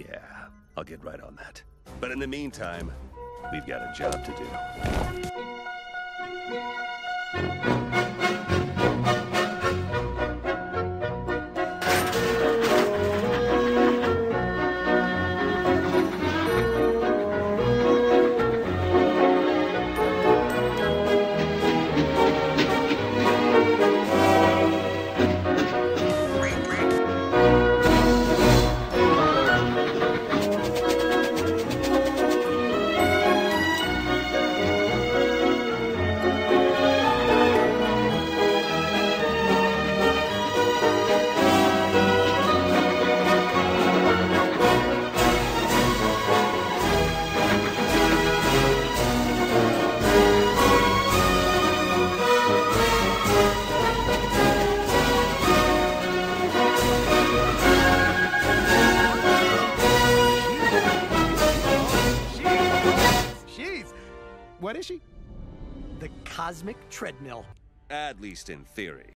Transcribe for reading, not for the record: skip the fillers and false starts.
Yeah, I'll get right on that. But in the meantime, we've got a job to do. What is she? The Cosmic Treadmill. At least in theory.